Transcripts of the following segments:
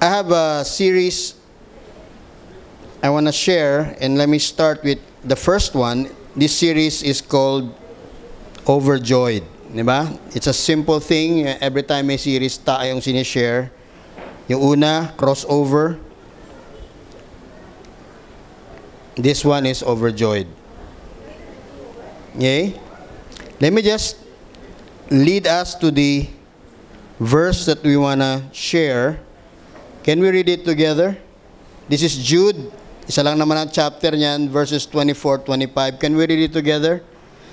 I have a series I want to share, and let me start with the first one. This series is called Overjoyed. Diba? It's a simple thing. Every time may series tayong sinishare. Yung una, crossover. This one is Overjoyed. Okay? Let me just lead us to the verse that we want to share. Can we read it together? This is Jude. Isa lang naman ang chapter niyan, verses 24-25. Can we read it together?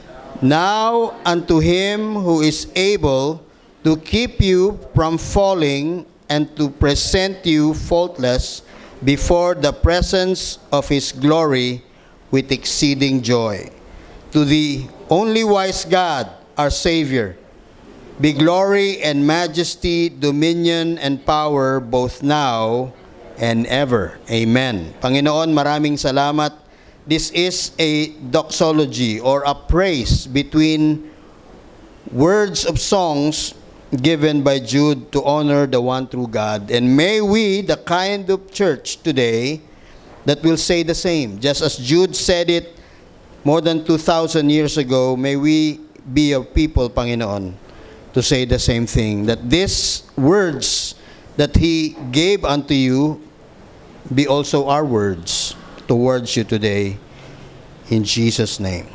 Now unto him who is able to keep you from falling and to present you faultless before the presence of his glory with exceeding joy. To the only wise God, our Savior, be glory and majesty, dominion and power both now and ever. Amen. Panginoon, maraming salamat. This is a doxology or a praise between words of songs given by Jude to honor the one true God. And may we, the kind of church today that will say the same. Just as Jude said it more than 2,000 years ago, may we be a people, Panginoon, to say the same thing. That these words that He gave unto you be also our words towards you today, in Jesus' name.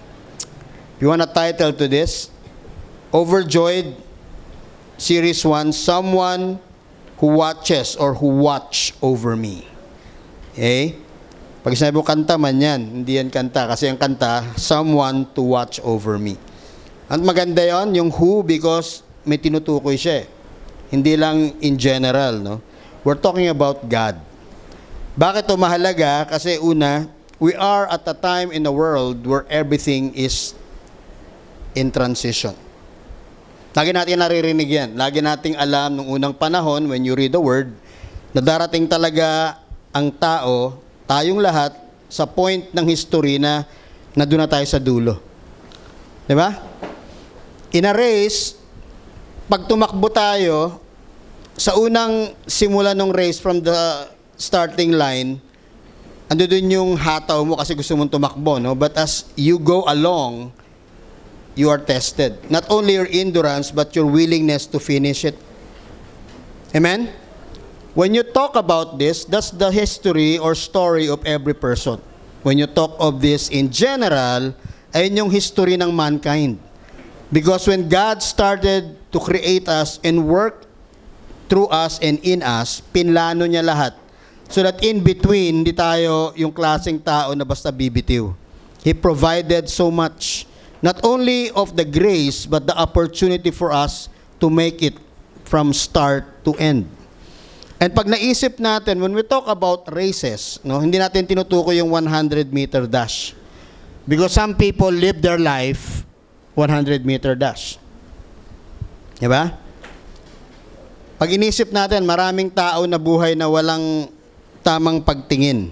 You want a title to this? Overjoyed, Series 1, Someone Who Watches or Who Watch Over Me. Okay? Pag sinabi mo kanta man yan, hindi yan kanta. Kasi ang kanta, Someone to Watch Over Me. At maganda yon yung who, because may tinutukoy siya. Hindi lang in general, no? We're talking about God. Bakit ito mahalaga? Kasi una, we are at a time in the world where everything is in transition. Lagi natin naririnig yan. Lagi nating alam nung unang panahon, when you read the word, na darating talaga ang tao, tayong lahat, sa point ng history na doon na tayo sa dulo. Diba? In a race, pag tumakbo tayo, sa unang simula ng race from the starting line, ando dun yung hataw mo kasi gusto mong tumakbo, no? But as you go along, you are tested. Not only your endurance, but your willingness to finish it. Amen? When you talk about this, that's the history or story of every person. When you talk of this in general, ayun yung history ng mankind. Because when God started to create us and work through us and in us, pinlano niya lahat. So that in between, hindi tayo yung klaseng tao na basta bibitiw. He provided so much, not only of the grace, but the opportunity for us to make it from start to end. And pag naisip natin, when we talk about races, no, hindi natin tinutukoy yung 100-meter dash. Because some people live their life 100-meter dash. Diba? Pag inisip natin, maraming tao na buhay na walang tamang pagtingin.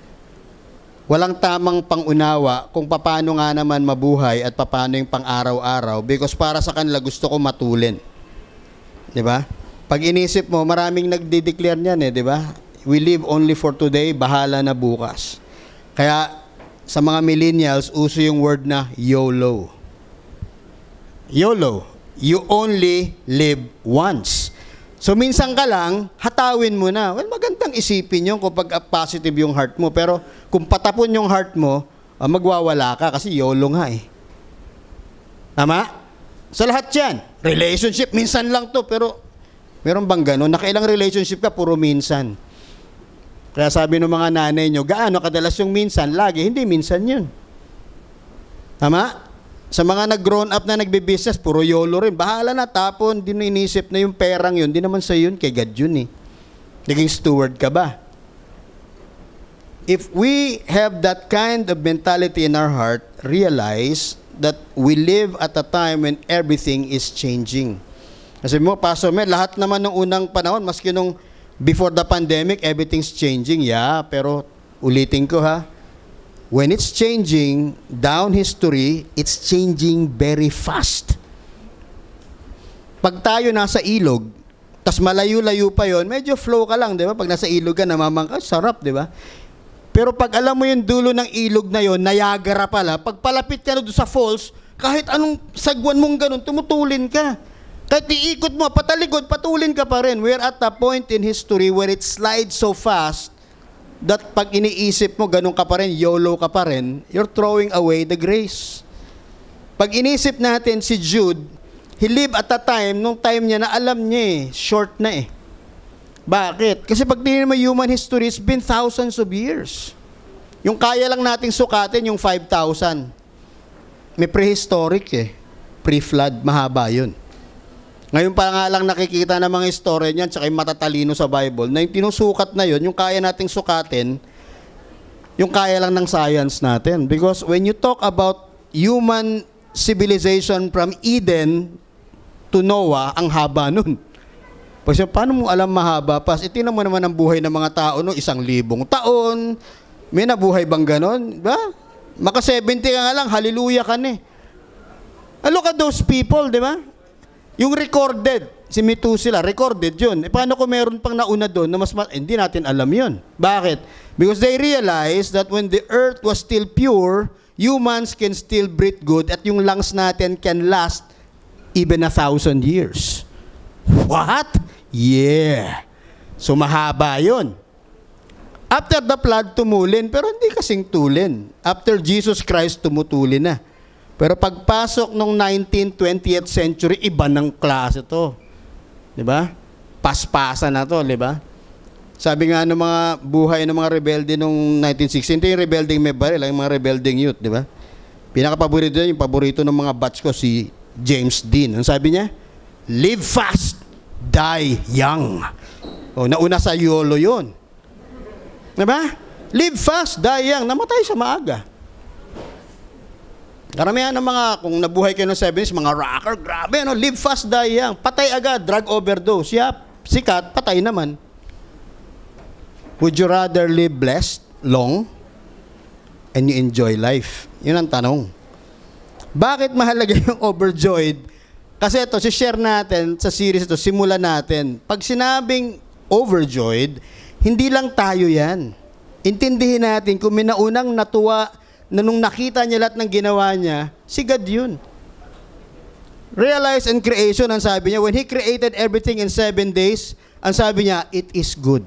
Walang tamang pangunawa kung paano nga naman mabuhay at paano yung pang-araw-araw, because para sa kanila gusto ko matulin. Diba? Pag inisip mo, maraming nagde-declare niyan diba? We live only for today, bahala na bukas. Kaya sa mga millennials, uso yung word na YOLO. YOLO. You only live once. So minsan ka lang, hatawin mo na. Well, magandang isipin yun kung positive yung heart mo. Pero kung patapon yung heart mo, magwawala ka kasi YOLO nga Tama? Sa lahat yan. Relationship, minsan lang to. Pero meron bang gano'n? Nakailang relationship ka, puro minsan. Kaya sabi ng mga nanay nyo, gaano kadalas yung minsan? Lagi, hindi minsan yun. Tama? Sa mga nag-grown up na nagbe-business, puro YOLO rin. Bahala na, tapon, di na inisip na yung perang yun. Di naman sa yun, kay God yun Naging steward ka ba? If we have that kind of mentality in our heart, realize that we live at a time when everything is changing. Kasi mo, Pastor Mel, lahat naman ng unang panahon, maski nung before the pandemic, everything's changing. Yeah, pero ulitin ko when it's changing down history, it's changing very fast. Pag tayo nasa ilog, tas malayo-layo pa yon, medyo flow ka lang, di ba? Pag nasa ilog ka, namamangka, sarap, di ba? Pero pag alam mo yung dulo ng ilog na yon, Niagara pala, pag palapit ka na doon sa falls, kahit anong sagwan mong ganun, tumutulin ka. Kahit iikot mo, patalikod, patulin ka pa rin. We're at a point in history where it slides so fast that pag iniisip mo, ganun ka pa rin, YOLO ka pa rin, you're throwing away the grace. Pag inisip natin si Jude, he lived at a time, nung time niya na alam niya short na eh. Bakit? Kasi pag tingnan mo human history, it's been thousands of years. Yung kaya lang nating sukatin, yung 5,000. May prehistoric eh. Pre-flood, mahaba yun. Ngayon pa nga lang nakikita ng mga istorya niyan, tsaka yung matatalino sa Bible, na yung tinusukat na yun, yung kaya nating sukatin, yung kaya lang ng science natin. Because when you talk about human civilization from Eden to Noah, ang haba nun. Kasi paano mo alam mahaba pa? Itinan mo naman ang buhay ng mga tao no, 1,000 taon. May nabuhay bang ganon? Ba? Maka 70 ka nga lang, hallelujah ka na eh. Look at those people, di ba? Yung recorded, si Methuselah, recorded yun. Paano kung meron pang nauna doon na hindi natin alam yun. Bakit? Because they realized that when the earth was still pure, humans can still breathe good at yung lungs natin can last even 1,000 years. What? Yeah. So mahaba yun. After the flood, tumulin, pero hindi kasing tulin. After Jesus Christ, tumutulin na. Pero pagpasok nung 19th, 20th century, iba ng klase to. Diba? Paspasa na to, diba? Sabi nga ng mga buhay ng mga rebelde nung 1960, hindi yung rebelding may baril, yung mga rebelding youth, diba? Pinaka-paborito yun, yung paborito ng mga batch ko, si James Dean. Ang sabi niya? Live fast, die young. O, nauna sa YOLO yun. Diba? Live fast, die young. Namatay sa maaga. Karamihan ng mga, kung nabuhay kayo ng 70s, mga rocker, grabe, ano, live fast, die young. Patay agad, drug overdose. Sikat, patay naman. Would you rather live blessed, long, and you enjoy life? Yun ang tanong. Bakit mahalaga yung overjoyed? Kasi ito, share natin sa series ito, simulan natin. Pag sinabing overjoyed, hindi lang tayo yan. Intindihin natin kung may naunang natuwa na nung nakita niya lahat ng ginawa niya, si God yun. Realize and creation, ang sabi niya, when He created everything in 7 days, ang sabi niya, it is good.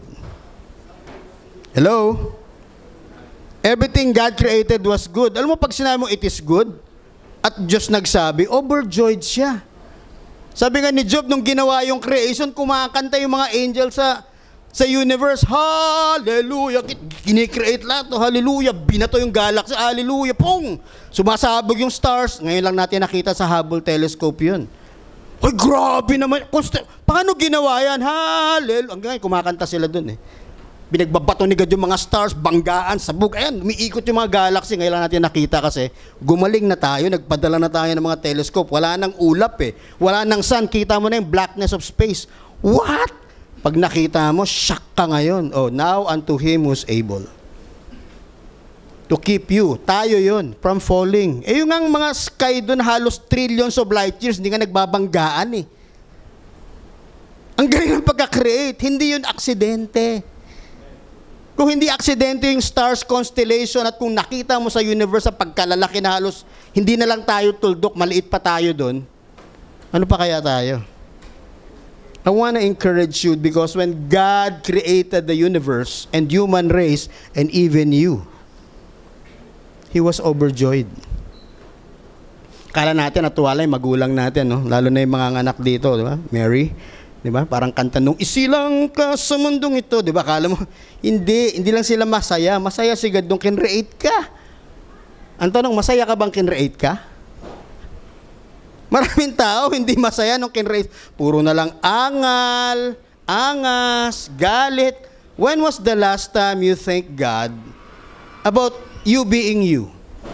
Hello? Everything God created was good. Alam mo, pag sinabi mo, it is good, at Diyos nagsabi, overjoyed siya. Sabi nga ni Job, nung ginawa yung creation, kumakanta yung mga angels sa universe, hallelujah, kinikreate lahat, hallelujah, binato yung galaxy, hallelujah, pong, sumasabog yung stars. Ngayon lang natin nakita sa Hubble telescope yun. Ay, grabe naman, paano ginawa yan? Hallelujah, hanggang kumakanta sila dun eh. Binagbabato ni God yung mga stars, banggaan, sabog, ayan, umiikot yung mga galaxy. Ngayon lang natin nakita kasi gumaling na tayo, nagpadala na tayo ng mga telescope, wala nang ulap eh, wala nang sun, kita mo na yung blackness of space. What? Pag nakita mo, shock ka ngayon. Oh, now unto Him who's able to keep you, tayo yun, from falling. Eh yung ang mga sky doon, halos trillions of light years, hindi nga nagbabanggaan eh. Ang galing ng pagka-create, hindi yun aksidente. Kung hindi aksidente yung stars, constellation, at kung nakita mo sa universe sa pagkalalaki na halos, hindi na lang tayo tuldok, maliit pa tayo doon, ano pa kaya tayo? I want to encourage you because when God created the universe and human race and even you, He was overjoyed. Kala natin natuwa lang yung magulang natin, no? Lalo na yung mga anak dito, di ba? Mary, di ba? Parang kanta nung isilang ka sa mundong ito, di ba? Kala mo, hindi lang sila masaya. Masaya si God nung kinreate ka. Ang tanong, masaya ka bang kinreate ka? Maraming tao hindi masaya nung kinreate. Puro na lang angal, angas, galit. When was the last time you thank God about you being you?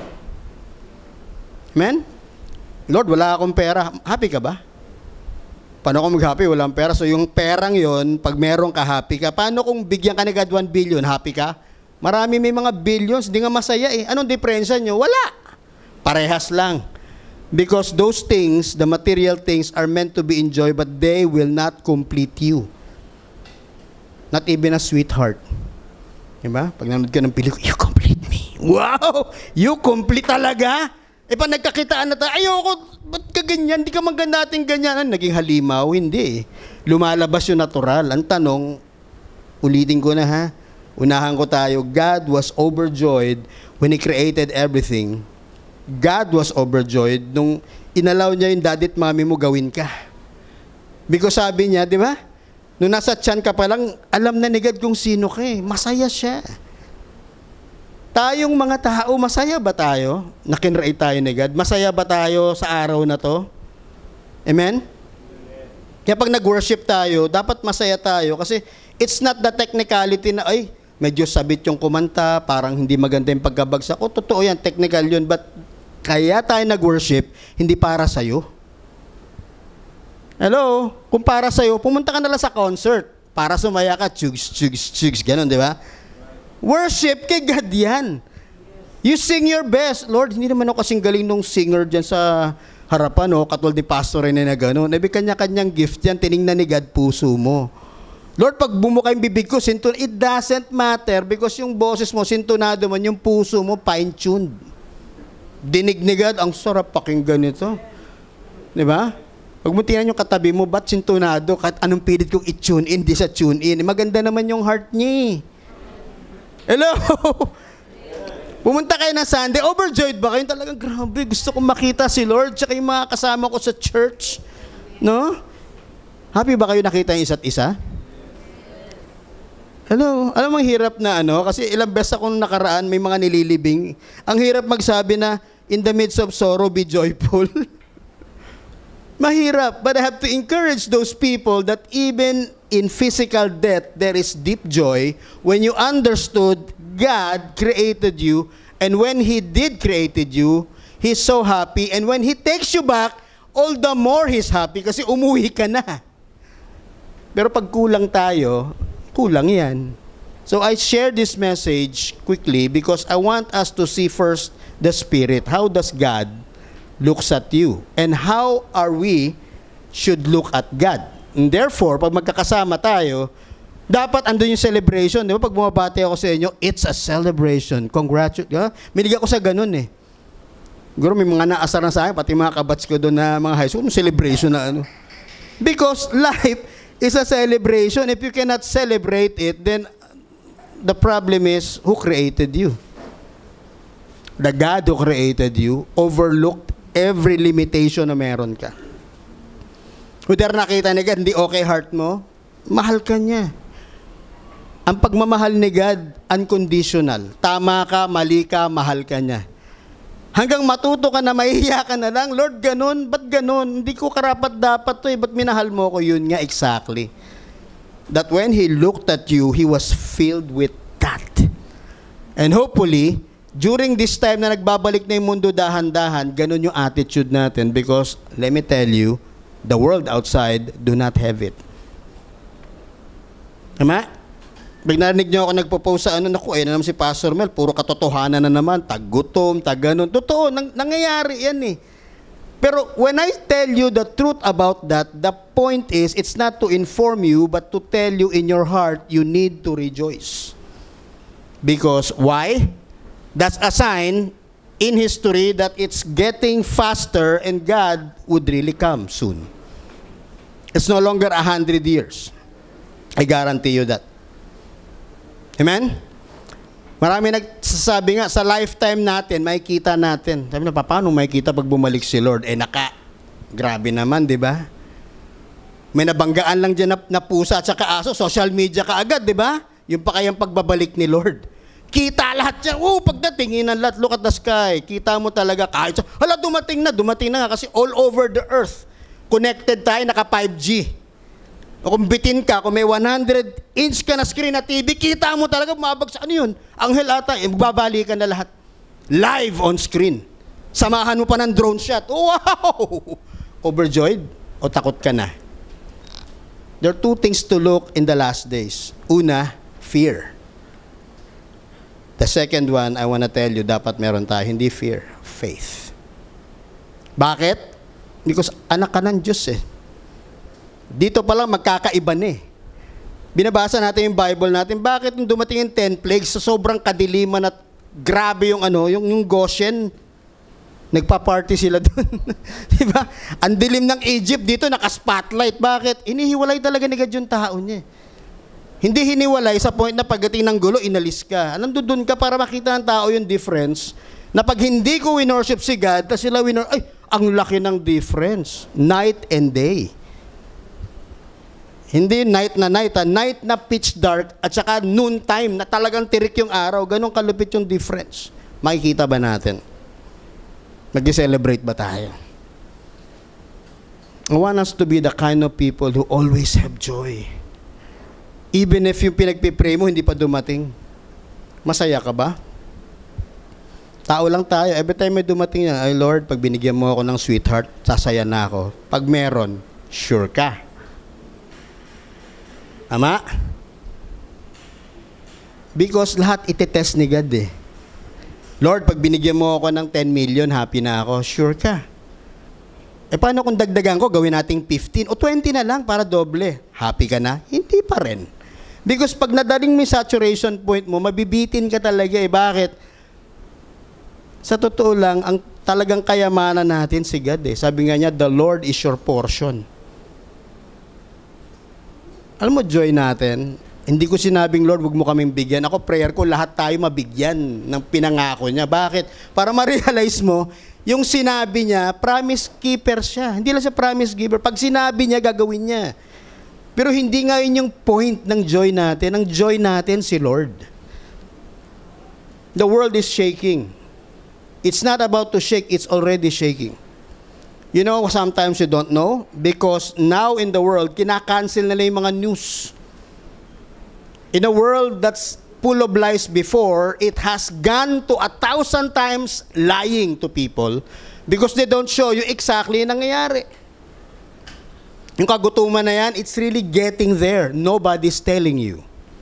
Amen? Lord, wala akong pera. Happy ka ba? Paano kung mag-happy? Walang pera. So yung perang yon, pag meron ka, happy ka. Paano kung bigyan ka ni God 1 billion, happy ka? Marami may mga billions, di nga masaya eh. Anong diferensya nyo? Wala. Parehas lang. Because those things, the material things, are meant to be enjoyed, but they will not complete you. Not even a sweetheart. Diba? Pag nanonood ka ng pelikula, you complete me. Wow! You complete talaga? Eh, pag nagkakitaan na tayo, ayoko, ba't ka ganyan? Di ka maganda natin ganyan. Naging halimaw? Hindi. Lumalabas yung natural. Ang tanong, ulitin ko na ha, unahan ko tayo, God was overjoyed when He created everything. God was overjoyed nung inalaw niya yung daddy at mami mo gawin ka. Because sabi niya, di ba? Nung nasa tiyan ka pa lang, alam na ni God kung sino ka eh. Masaya siya. Tayong mga tao, masaya ba tayo? Nakinrate tayo ni God? Masaya ba tayo sa araw na to? Amen? Kaya pag nag-worship tayo, dapat masaya tayo kasi it's not the technicality na, ay, medyo sabit yung kumanta, parang hindi maganda yung pagkabagsak. O, totoo yan, technical yun. But kaya tayo nag-worship, hindi para sa'yo. Hello? Kung para sa'yo, pumunta ka na lang sa concert. Para sumaya ka, chugs, chugs, chugs, gano'n, di ba? Worship kay God yan. You sing your best. Lord, hindi naman ako kasing galing nung singer dyan sa harapan, no? Katulad ni pastor rin na gano'n. Nabi kanya-kanyang gift yan, tiningnan ni God puso mo. Lord, pag bumuka yung bibig ko, it doesn't matter because yung boses mo, sintonado man, yung puso mo, fine-tuned. Dinig ni God, ang sarap pakinggan nito. Di ba? Pag mo tingnan yung katabi mo, ba't sintonado? Kahit anong pilit kong i-tune in, di sa tune in. Maganda naman yung heart niya. Hello? Pumunta kayo na Sunday, overjoyed ba kayo? Talagang grabe, gusto kong makita si Lord tsaka yung mga kasama ko sa church. No? Happy ba kayo nakita yung isa't isa? Hello? Alam mo, hirap na kasi ilang beses akong nakaraan, may mga nililibing. Ang hirap magsabi na, in the midst of sorrow, be joyful. Mahirap, but I have to encourage those people that even in physical death, there is deep joy when you understood God created you, and when He did created you, He's so happy, and when He takes you back, all the more He's happy kasi umuwi ka na. Pero pag kulang tayo, kulang yan. So I share this message quickly because I want us to see first the Spirit. How does God looks at you? And how are we should look at God? And therefore, pag magkakasama tayo, dapat andun yung celebration. Di ba? Pag bumabati ako sa inyo, it's a celebration. Congratulations. Milig ako sa ganun eh. Siguro may mga naasar na sa akin, pati mga kabats ko doon na mga high school, celebration na Because life is a celebration. If you cannot celebrate it, then the problem is, who created you? The God who created you overlooked every limitation na meron ka. Kung nakita ni God, hindi okay heart mo, mahal ka niya. Ang pagmamahal ni God, unconditional. Tama ka, mali ka, mahal ka niya. Hanggang matuto ka na, mahihiya ka na lang, Lord, ganun, ba't ganun? Hindi ko karapat-dapat to ba't minahal mo ko? Yun nga, exactly. That when He looked at you, He was filled with that. And hopefully, during this time na nagbabalik na yung mundo dahan-dahan, ganun yung attitude natin because, let me tell you, the world outside do not have it. Tama? Pag narinig nyo ako nagpo-post sa naku, na naman si Pastor Mel, puro katotohanan na naman, tag-gutom, tag-ganon. Totoo, nangyayari yan eh. Pero when I tell you the truth about that, the point is, it's not to inform you, but to tell you in your heart, you need to rejoice. Because, why? That's a sign in history that it's getting faster and God would really come soon. It's no longer 100 years. I guarantee you that. Amen? Marami nagsasabi nga, sa lifetime natin, makikita natin. Sabi na, paano makikita pag bumalik si Lord? Grabe naman, di ba? May nabanggaan lang dyan na pusa at saka aso, social media ka agad, di ba? Yung pa kayang pagbabalik ni Lord. Kita lahat yan. Pagdating, lahat, look at the sky. Kita mo talaga kahit sa, dumating na nga kasi all over the earth. Connected tayo, naka 5G. O kung bitin ka, kung may 100-inch ka na screen na TV, kita mo talaga, mabagsak. Ano yun? Anghel ata, magbabalikan na lahat. Live on screen. Samahan mo pa ng drone shot. Wow! Overjoyed? O takot ka na? There are two things to look in the last days. Una, fear. The second one, I want to tell you, dapat meron tayo, hindi fear, faith. Bakit? Because anak ka ng Diyos eh. Dito pa lang magkakaiba na eh. Binabasa natin yung Bible natin, bakit nung dumating yung 10 plagues sa sobrang kadiliman at grabe yung yung Goshen, nagpa-party sila doon. Diba? Ang dilim ng Egypt dito, naka-spotlight. Bakit? Inihiwalay talaga ni God yung tao niya. Hindi hiniwalay sa point na pagdating ng gulo, inalis ka. Nandun ka para makita ng tao yung difference, na pag hindi ko winorship si God, tapos sila ay, ang laki ng difference. Night and day. Hindi night na pitch dark, at saka noon time, na talagang tirik yung araw. Ganun kalupit yung difference. Makikita ba natin? Mag-celebrate ba tayo? I want us to be the kind of people who always have joy. Even if yung pinagpipray mo, hindi pa dumating. Masaya ka ba? Tao lang tayo. Every time may dumating yan, ay Lord, pag binigyan mo ako ng sweetheart, sasaya na ako. Pag meron, sure ka. Ama? Because lahat itetest ni God eh. Lord, pag binigyan mo ako ng 10 million, happy na ako. Sure ka. Eh paano kung dagdagan ko, gawin nating 15 o 20 na lang para doble? Happy ka na? Hindi pa rin. Because pag nadaling may saturation point mo, mabibitin ka talaga eh. Bakit? Sa totoo lang, ang talagang kayamanan natin si God eh. Sabi nga niya, the Lord is your portion. Alam mo, joy natin, hindi ko sinabing, Lord, wag mo kaming bigyan. Ako, prayer ko, lahat tayo mabigyan ng pinangako niya. Bakit? Para ma-realize mo, yung sinabi niya, promise keeper siya. Hindi lang siya promise giver. Pag sinabi niya, gagawin niya. Pero hindi nga yun yung point ng joy natin. Ang joy natin si Lord. The world is shaking. It's not about to shake, it's already shaking. You know, sometimes you don't know, because now in the world, kinakancel nila yung mga news. In a world that's full of lies before, it has gone to 1,000 times lying to people because they don't show you exactly yung nangyayari. Yung kagutuman na yan, it's really getting there. Nobody's telling you.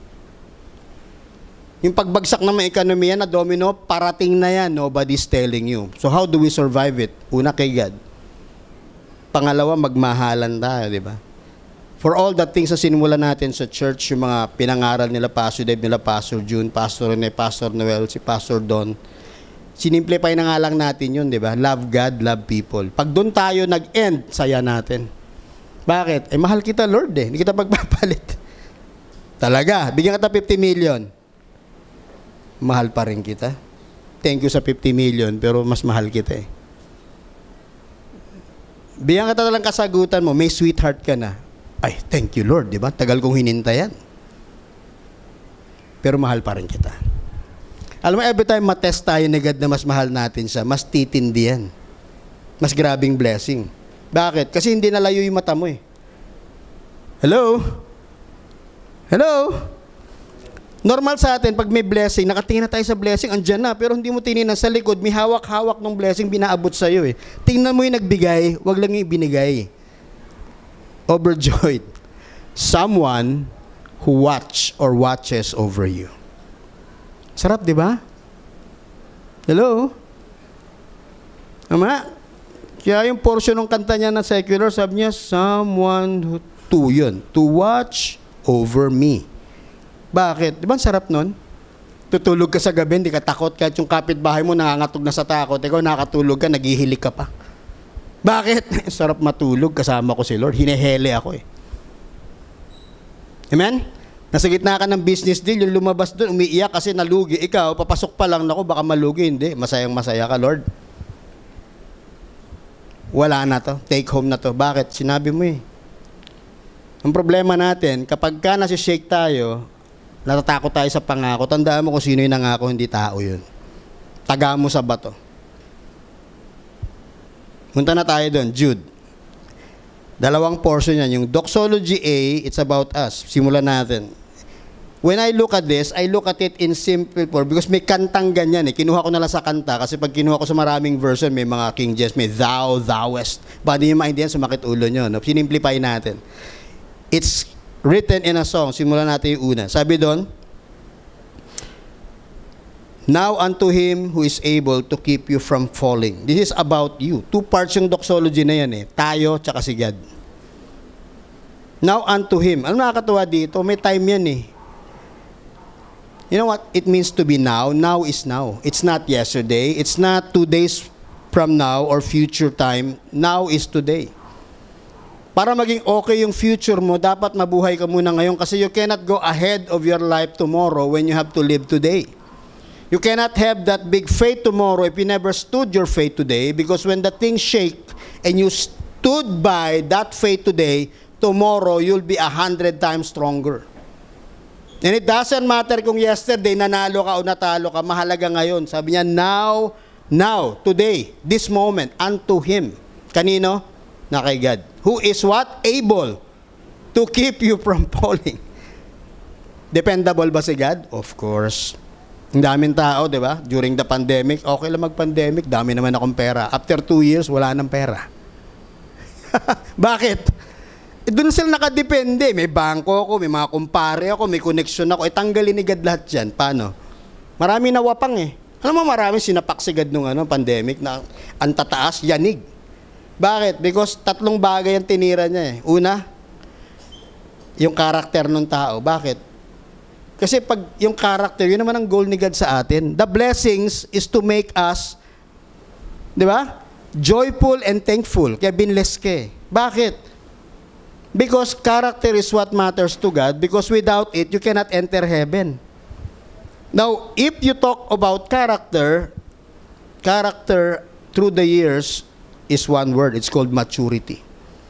Yung pagbagsak ng mga ekonomiya na domino, parating na yan. Nobody's telling you. So how do we survive it? Una kay God. Pangalawa, magmahalan tayo, di ba? For all the things na sinimula natin sa church, yung mga pinangaral nila, Pastor Dave, nila Pastor June, Pastor Rene, Pastor Noel, si Pastor Don, sinimplify na nga lang natin yun, di ba? Love God, love people. Pag doon tayo nag-end, saya natin. Bakit? Eh, mahal kita, Lord eh. Hindi kita pagpapalit. Talaga, bigyan kita 50 million. Mahal pa rin kita. Thank you sa 50 million, pero mas mahal kita eh. Bigyan kita lang kasagutan mo, may sweetheart ka na. Ay, thank you Lord, di ba? Tagal kong hinintayan. Pero mahal pa rin kita. Alam mo, every time matest tayo ni God na mas mahal natin siya, mas titindi yan. Mas grabing blessing. Bakit? Kasi hindi nalayo yung mata mo eh. Hello? Hello? Normal sa atin, pag may blessing, nakatingin na tayo sa blessing, andyan na, pero hindi mo tininan sa likod, may hawak-hawak ng blessing, binaabot sa'yo eh. Tingnan mo yung nagbigay, wag lang yung binigay. Overjoyed. Someone who watch or watches over you. Sarap, di ba? Hello? Ama? Kaya yung portion ng kanta niya na secular, sabi niya, someone who, to watch over me. Bakit? Di ba sarap nun? Tutulog ka sa gabi, hindi ka takot, kahit yung kapitbahay mo nangangatog na sa takot, ikaw nakatulog ka, naghihilik ka pa. Bakit? Sarap matulog, kasama ko si Lord, hinehele ako eh. Amen? Nasa gitna ka ng business deal, yung lumabas doon, umiiyak kasi nalugi. Ikaw, papasok pa lang ako, baka malugi. Hindi, masayang masaya ka, Lord. Wala na to, take home na to. Bakit? Sinabi mo eh. Ang problema natin, kapag ka nasi-shake tayo, natatakot tayo sa pangako, tandaan mo kung sino yung nangako, hindi tao yun. Taga mo sa bato. Punta na tayo doon, Jude. Dalawang portion yan. Yung doxology A, it's about us. Simulan natin. When I look at this, I look at it in simple form because may kantang ganyan eh. Kinuha ko na lang sa kanta kasi pag kinuha ko sa maraming version, may mga King James, may thou, thouest. Ba di nyo maintindihan, sumakit ulo nyo. No? Sinimplify natin. It's written in a song. Simulan natin yung una. Sabi doon, Now unto him who is able to keep you from falling. This is about you. Two parts yung doxology na yan eh. Tayo tsaka si God. Now unto him. Ano nakakatawa dito? May time yan eh. You know what it means to be now? Now is now. It's not yesterday. It's not 2 days from now or future time. Now is today. Para maging okay yung future mo, dapat mabuhay ka muna ngayon kasi you cannot go ahead of your life tomorrow when you have to live today. You cannot have that big faith tomorrow if you never stood your faith today, because when the things shake and you stood by that faith today, tomorrow you'll be 100 times stronger. And it doesn't matter kung yesterday nanalo ka o natalo ka, mahalaga ngayon. Sabi niya, now, today, this moment, unto him. Kanino? Na kay God. Who is what? Able to keep you from falling. Dependable ba si God? Of course. Ang daming tao, di ba? During the pandemic, okay lang mag-pandemic, dami naman akong pera. After 2 years, wala nang pera. Bakit? Doon sila nakadepende. May bangko ako, may mga kumpare ako, may connection ako. Tanggalin ni God lahat yan. Paano? Marami nawapang eh. Alam mo, marami sinapak si God nung pandemic na ang tataas, yanig. Bakit? Because 3 bagay ang tinira niya eh. Una, yung karakter ng tao. Bakit? Kasi pag yung character, yun naman ang goal ni God sa atin. The blessings is to make us, di ba? Joyful and thankful. Kaya binless ka eh. Bakit? Because character is what matters to God. Because without it, you cannot enter heaven. Now, if you talk about character through the years is one word. It's called maturity.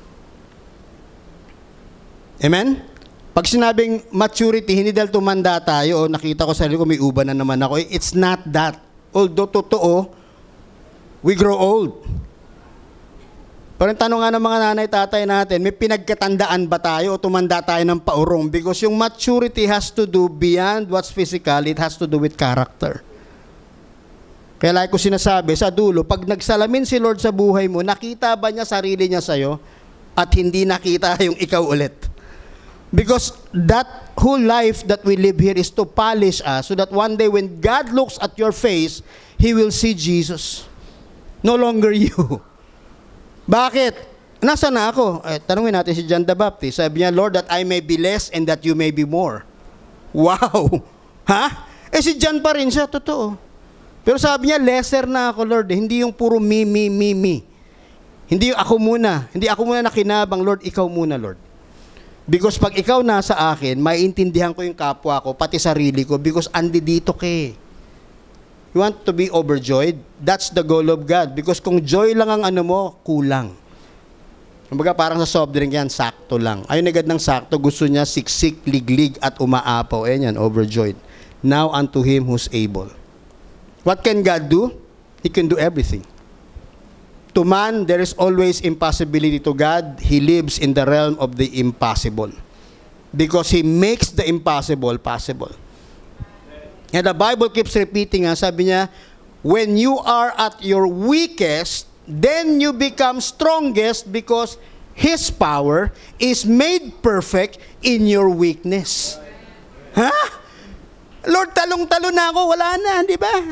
Amen? Pag sinabing maturity, hindi dahil tumanda tayo o nakita ko sarili ko may uban na naman ako. It's not that. Although totoo, we grow old. Pero tanong nga ng mga nanay, tatay natin, may pinagkatandaan ba tayo o tumanda tayo ng paurong? Because yung maturity has to do beyond what's physical, it has to do with character. Kaya like ko sinasabi, sa dulo, pag nagsalamin si Lord sa buhay mo, nakita ba niya sarili niya sa'yo at hindi nakita yung ikaw ulit? Because that whole life that we live here is to polish us so that one day when God looks at your face, He will see Jesus. No longer you. Bakit? Nasaan na ako? Tanungin natin si John the Baptist. Sabi niya, Lord, that I may be less and that you may be more. Wow! Ha? Si John pa rin siya, totoo. Pero sabi niya, lesser na ako, Lord. Hindi yung puro me. Hindi ako muna. Hindi ako muna nakinabang, Lord. Ikaw muna, Lord. Because pag ikaw nasa akin, maiintindihan ko yung kapwa ko, pati sarili ko, because andi dito ka eh. You want to be overjoyed? That's the goal of God. Because kung joy lang ang mo, kulang. Kumbaga parang sa soft drink yan, sakto lang. Ayun agad ng sakto, gusto niya siksik, liglig, at umaapaw. Ayan yan, overjoyed. Now unto him who's able. What can God do? He can do everything. To man, there is always impossibility. To God, He lives in the realm of the impossible. Because He makes the impossible possible. And the Bible keeps repeating, sabi niya, when you are at your weakest, then you become strongest because His power is made perfect in your weakness. Ha? Lord, talong-talo na ako, wala na, di ba?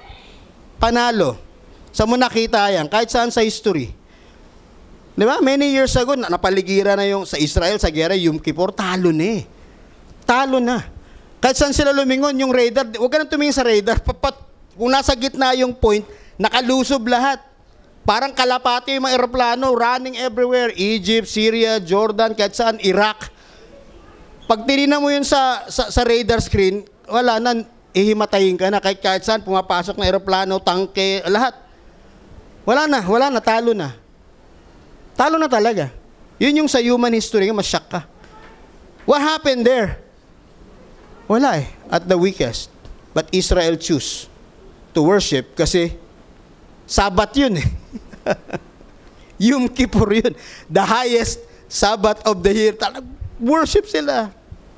Panalo. Saan mo nakita yan? Kahit saan sa history. Di ba? Many years ago, napaligiran na yung sa Israel, sa gera, Yom Kippur, talo na eh. Talo na. Kahit saan sila lumingon, yung radar, huwag ka nang tumingin sa radar. Kung nasa gitna yung point, nakalusob lahat. Parang kalapati yung mga aeroplano, running everywhere. Egypt, Syria, Jordan, kahit saan, Iraq. Pag tinignan mo yun sa radar screen, wala na, ihimatayin ka na. Kahit saan, pumapasok na aeroplano, tangke, lahat. Wala na, talo na. Talo na talaga. Yun yung sa human history, mas-shock ka. What happened there? Wala eh, at the weakest. But Israel choose to worship kasi Sabat yun eh. Yom Kippur yun. The highest Sabbath of the year. Worship sila.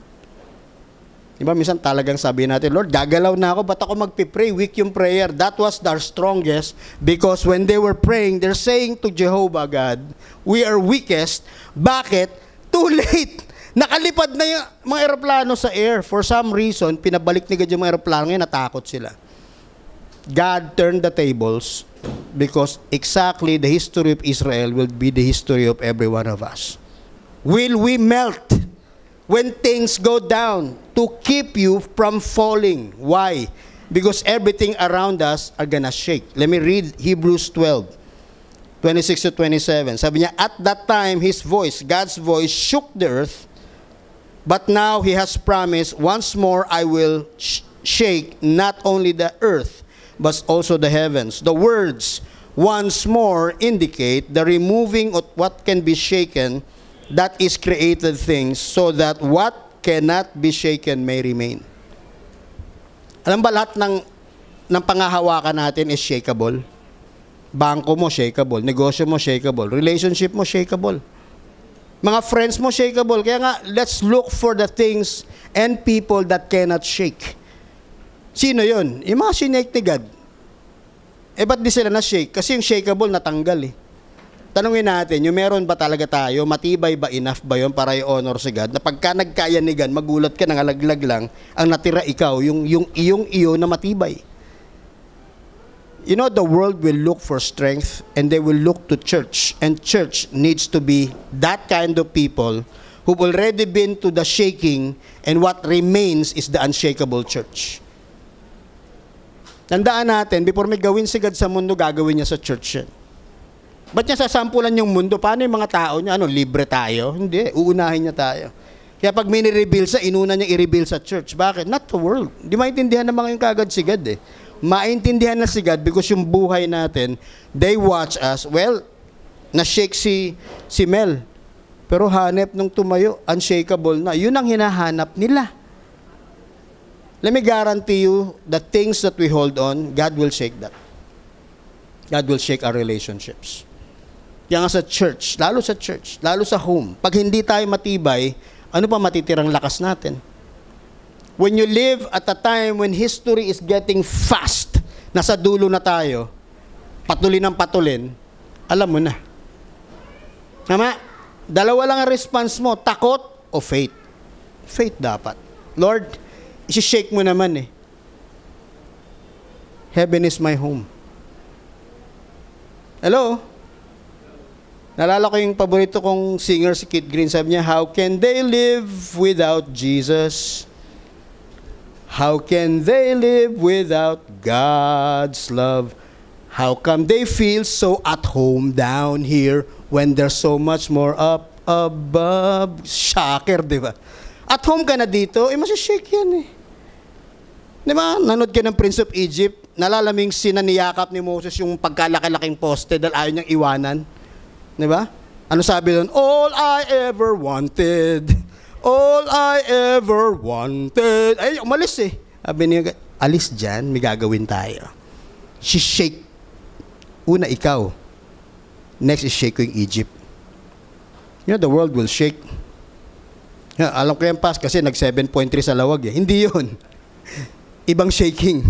Diba, minsan talagang sabihin natin, Lord, gagalaw na ako, ba't ako magpipray? Weak yung prayer. That was their strongest because when they were praying, they're saying to Jehovah God, we are weakest. Bakit? Too late. Nakalipad na yung mga aeroplano sa air. For some reason, pinabalik ni God yung mga aeroplano ngayon, natakot sila. God turned the tables because exactly the history of Israel will be the history of every one of us. Will we melt when things go down to keep you from falling? Why? Because everything around us are gonna shake. Let me read Hebrews 12. 26 to 27. Sabi niya, at that time, His voice, God's voice, shook the earth, but now He has promised, once more I will shake not only the earth, but also the heavens. The words, once more, indicate the removing of what can be shaken, that is created things, so that what cannot be shaken may remain. Alam ba, lahat ng pangahawakan natin is shakeable? Bangko mo, shakeable. Negosyo mo, shakeable. Relationship mo, shakeable. Mga friends mo, shakeable. Kaya nga, let's look for the things and people that cannot shake. Sino yun? Yung mga sinake ni God. Ba't di sila na-shake? Kasi yung shakeable natanggal eh. Tanungin natin, yung meron ba talaga tayo, matibay ba, enough ba yun para i-honor si God? Na pagka nagkaya ni God, magulat ka, nangalaglag lang, ang natira ikaw, yung iyo na matibay. You know, the world will look for strength and they will look to church. And church needs to be that kind of people who've already been to the shaking, and what remains is the unshakable church. Tandaan natin, before may gawin si God sa mundo, gagawin niya sa church yan. Ba't niya sasampulan yung mundo? Paano yung mga tao niya? Libre tayo? Hindi, uunahin niya tayo. Kaya pag may ni-reveal sa, inuna niya i-reveal sa church. Bakit? Not the world. Hindi maintindihan ng mga yung kagad si God eh. Maintindihan na si God because yung buhay natin, they watch us. Well, na-shake si Mel. Pero hanep nung tumayo, unshakable na. Yun ang hinahanap nila. Let me guarantee you, the things that we hold on, God will shake that. God will shake our relationships. Kaya nga sa church, lalo sa home, pag hindi tayo matibay, ano pa matitirang lakas natin? When you live at a time when history is getting fast, nasa dulo na tayo, patulin ng patulin, alam mo na. Tama? Dalawa lang ang response mo, takot o faith? Faith dapat. Lord, isi-shake mo naman eh. Heaven is my home. Hello? Nalala ko yung paborito kong singer, si Kit Green, sabi niya, how can they live without Jesus? How can they live without God's love? How come they feel so at home down here when there's so much more up above? Shocker, di ba? At home ka na dito, masashake yan eh. Di ba? Nanood ka ng Prince of Egypt, nalalaming sinaniyakap ni Moses yung pagkalaki-laking poste dahil ayaw niyang iwanan. Di ba? Ano sabi doon? All I ever wanted. All I ever wanted. Ay, umalis eh. Sabi niya, alis dyan, may gagawin tayo. She shake. Una, ikaw. Next is shake ko yung Egypt. You know, the world will shake. Alam ko yung past kasi nag 7.3 sa lawag eh. Hindi yun. Ibang shaking.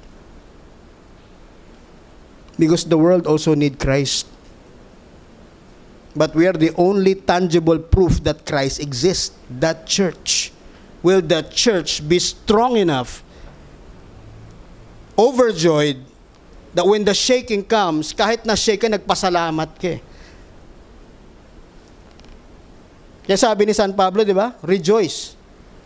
Because the world also need Christ. But we are the only tangible proof that Christ exists, that church. Will the church be strong enough, overjoyed, that when the shaking comes, kahit na shake ka, nagpasalamat ka. Kaya sabi ni San Pablo, di ba? Rejoice.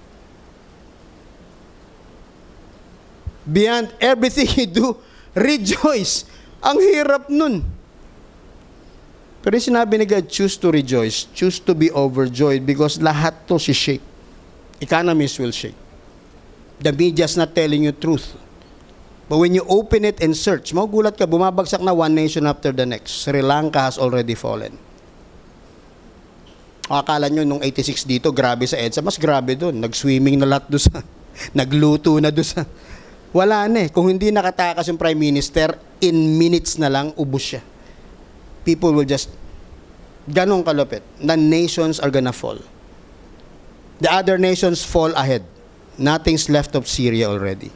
Beyond everything you do, rejoice. Ang hirap nun. Pero sinabi ni God, choose to rejoice, choose to be overjoyed because lahat to si shake. Economies will shake. The media's not telling you truth. But when you open it and search, magugulat ka, bumabagsak na one nation after the next. Sri Lanka has already fallen. Akala nyo nung 86 dito, grabe sa EDSA, mas grabe doon. Nag-swimming na lahat doon sa, nagluto na doon sa, wala na eh. Kung hindi nakatakas yung Prime Minister, in minutes na lang, ubos siya. People will just, ganong kalupit, the nations are gonna fall. The other nations fall ahead. Nothing's left of Syria already.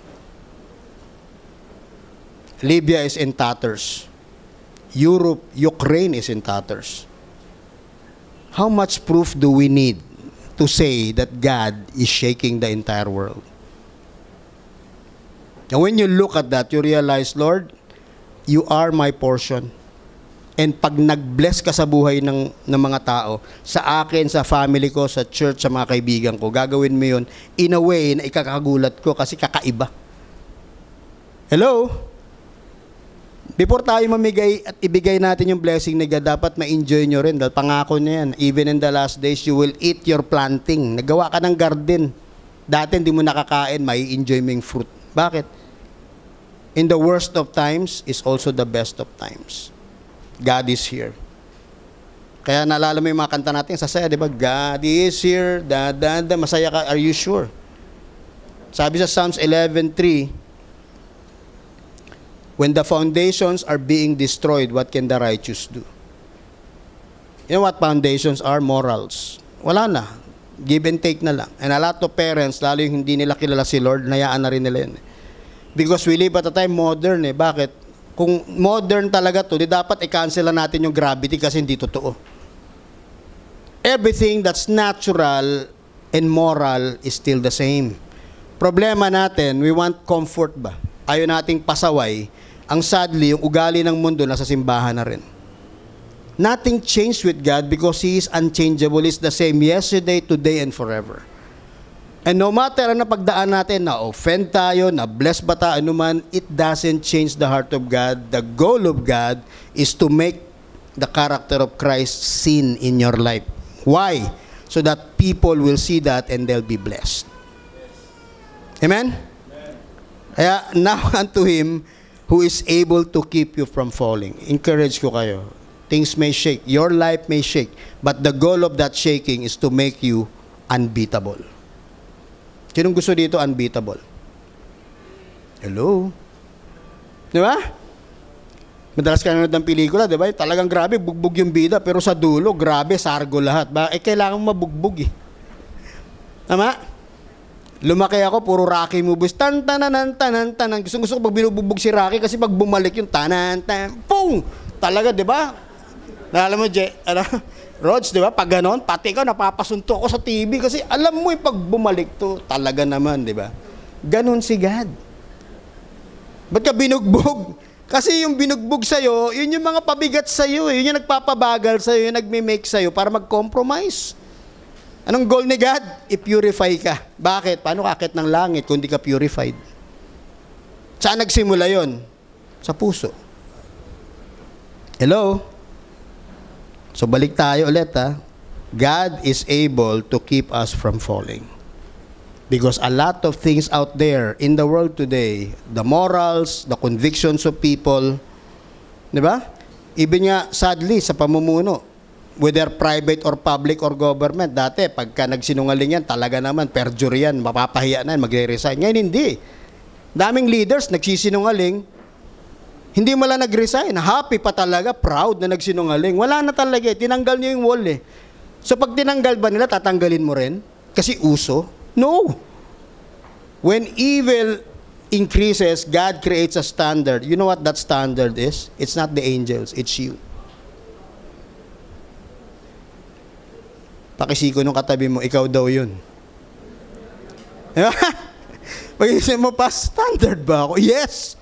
Libya is in tatters. Europe, Ukraine is in tatters. How much proof do we need to say that God is shaking the entire world? And when you look at that, you realize, Lord, you are my portion. And pag nag-bless ka sa buhay ng mga tao, sa akin, sa family ko, sa church, sa mga kaibigan ko, gagawin mo yun in a way na ikakagulat ko kasi kakaiba. Hello? Before tayo mamigay at ibigay natin yung blessing ni God, dapat ma-enjoy nyo rin. Dahil pangako niya yan. Even in the last days, you will eat your planting. Nagawa ka ng garden. Dati hindi mo nakakain, may enjoy mo yung fruit. Bakit? In the worst of times is also the best of times. God is here. Kaya naalala mo yung mga kanta natin, sasaya, di ba? God is here, masaya ka, are you sure? Sabi sa Psalms 11:3, when the foundations are being destroyed, what can the righteous do? You know what foundations are? Morals. Wala na. Give and take na lang. And a lot of parents, lalo yung hindi nila kilala si Lord, nayaan na rin nila yun. Because we live at a time modern eh. Bakit? Kung modern talaga to, di dapat i-cancel natin yung gravity kasi hindi totoo. Everything that's natural and moral is still the same. Problema natin, we want comfort ba? Ayaw nating pasaway. Ang sadly, yung ugali ng mundo nasa simbahan na rin. Nothing changed with God because He is unchangeable. He's the same yesterday, today, and forever. And no matter ano pagdaan natin, na-offend tayo, na-bless ba tayo, anuman, it doesn't change the heart of God. The goal of God is to make the character of Christ seen in your life. Why? So that people will see that and they'll be blessed. Amen? Kaya, now unto Him who is able to keep you from falling. Encourage ko kayo. Things may shake. Your life may shake. But the goal of that shaking is to make you unbeatable. Sinong gusto dito unbeatable? Hello? Di ba? Madalas ka nanonood ng pelikula, di ba? Talagang grabe, bugbog yung bida, pero sa dulo, grabe, sargo lahat. Kailangan mabugbog eh. Tama? Lumaki ako, puro Rocky movies. Tan-tanan. Gusto ko pag binubugbog si Rocky kasi pag bumalik yung tanan-tan, pung! Talaga, di ba? Nalala mo, Rods, di ba? Pag ganon, pati ka, napapasunto ako sa TV kasi alam mo yung pag bumalik to, talaga naman, di ba? Ganon si God. Ba't ka binugbog? Kasi yung binugbog sa'yo, yun yung mga pabigat sa'yo, yun yung nagpapabagal sa'yo, yung nagme-make sa'yo para mag-compromise. Anong goal ni God? I-purify ka. Bakit? Paano kakit ng langit kung di ka purified? Saan nagsimula yon? Sa puso. Hello? So balik tayo ulit ha. God is able to keep us from falling. Because a lot of things out there in the world today, the morals, the convictions of people, di ba? Even nga, sadly, sa pamumuno, whether private or public or government, dati, pagka nagsinungaling yan, talaga naman, perjury yan, mapapahiya na yan, magre-resign. Ngayon, hindi. Daming leaders, nagsisinungaling, hindi mo lang nag-resign. Happy pa talaga, proud na nagsinungaling. Wala na talaga eh. Tinanggal niyo yung wall eh. So pag tinanggal ba nila, tatanggalin mo rin? Kasi uso? No. When evil increases, God creates a standard. You know what that standard is? It's not the angels, it's you. Pakisiko nung katabi mo, ikaw daw yun. Pag-isip mo pa, standard ba ako? Yes.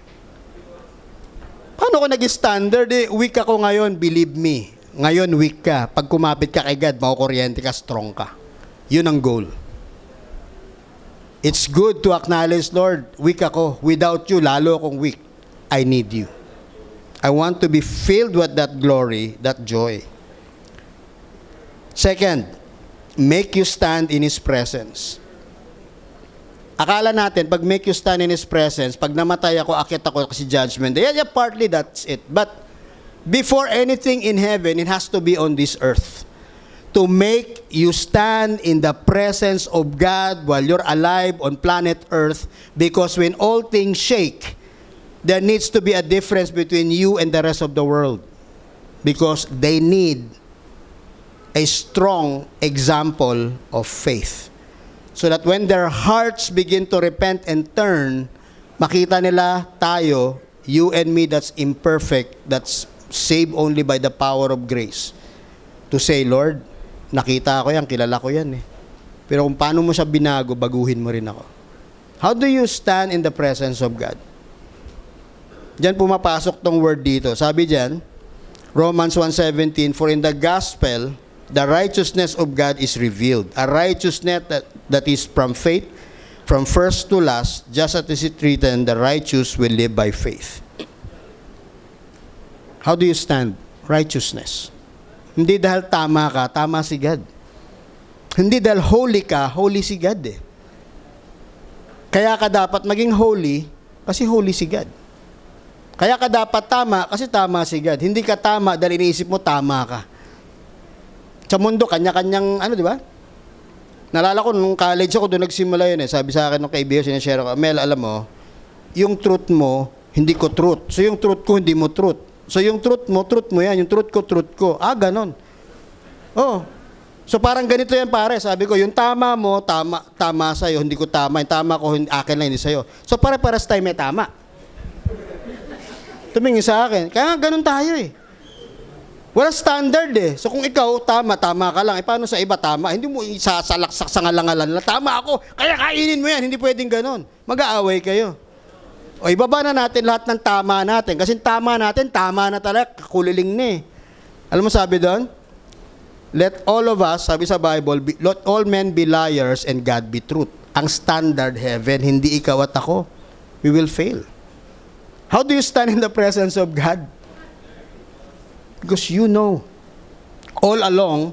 Paano ko nag-standard eh? Weak ako ngayon, believe me. Ngayon, weak ka. Pag kumapit ka kay God, makukuryente ka, strong ka. Yun ang goal. It's good to acknowledge, Lord, weak ako. Without you, lalo akong weak. I need you. I want to be filled with that glory, that joy. Second, make you stand in His presence. Akala natin, pag make you stand in His presence, pag namatay ako, akit ako kasi judgment. Yeah, partly that's it. But before anything in heaven, it has to be on this earth. To make you stand in the presence of God while you're alive on planet Earth. Because when all things shake, there needs to be a difference between you and the rest of the world. Because they need a strong example of faith. So that when their hearts begin to repent and turn, makita nila tayo, you and me that's imperfect, that's saved only by the power of grace. To say, Lord, nakita ko yan, kilala ko yan eh. Pero kung paano mo siya binago, baguhin mo rin ako. How do you stand in the presence of God? Diyan pumapasok tong word dito. Sabi diyan, Romans 1:17, for in the gospel, the righteousness of God is revealed. A righteousness that is from faith, from first to last, just as it is written, the righteous will live by faith. How do you stand? Righteousness. Hindi dahil tama ka, tama si God. Hindi dahil holy ka, holy si God eh. Kaya ka dapat maging holy, kasi holy si God. Kaya ka dapat tama, kasi tama si God. Hindi ka tama dahil iniisip mo tama ka. Sa mundo, kanya-kanyang, di ba? Nalala ko, nung college ako, doon nagsimula yun eh. Sabi sa akin ng kaibigan, sinashare ko, Mel, alam mo, yung truth mo, hindi ko truth. So yung truth ko, hindi mo truth. So yung truth mo yan. Yung truth ko. Ganon. Oh. So parang ganito yan pare. Sabi ko, yung tama mo, tama sa'yo, hindi ko tama. Yung tama ko, akin lang, hindi sa'yo. So pare-paras tayo may tama. Tumingin sa akin. Kaya nga ganun tayo eh. Wala standard eh. So kung ikaw, tama ka lang. Paano sa iba tama? Hindi mo isasalaksak sa ngalangalan na tama ako, kaya kainin mo yan. Hindi pwedeng ganon. Mag-aaway kayo. O ibaba na natin lahat ng tama natin. Kasi tama natin, tama na talaga. Kuliling na eh. Alam mo sabi doon? Let all of us, sabi sa Bible, let all men be liars and God be truth. Ang standard heaven, hindi ikaw at ako. We will fail. How do you stand in the presence of God? Because you know all along